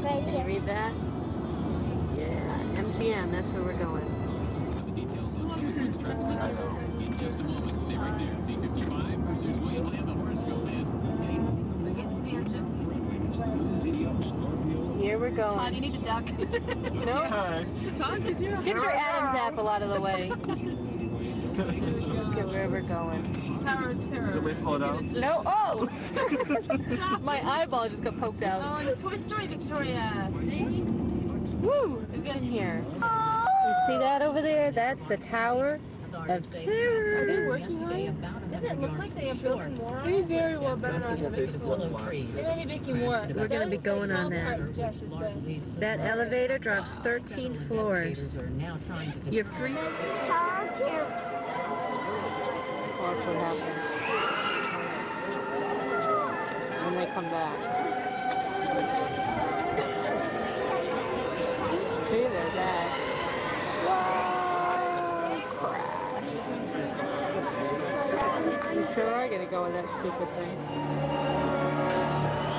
Right Can you read that? Yeah, MGM, that's where we're going. The details on Hollywood's track in just a moment. Stay right there. T55, Stu's William and the horoscope man. Here we're going. Todd, you need to duck. No? Todd, did you? Get your Adam's apple out of the way. Look at where we're going. Tower of Terror. Did we slow down? No, oh! My eyeball just got poked out. Oh, and the Toy Story Victoria. See? Woo! Get in here. You see that over there? That's the Tower of Terror. Are they working on it? Doesn't it look like they are building more on it? We very well better not have it. They're going to be making more. We're going to be going on that. That elevator drops 13 floors. You're free. Tower Terror. Watch what happens when they come back. See, they're back. Whoa! Crash. You sure are going to go with that stupid thing.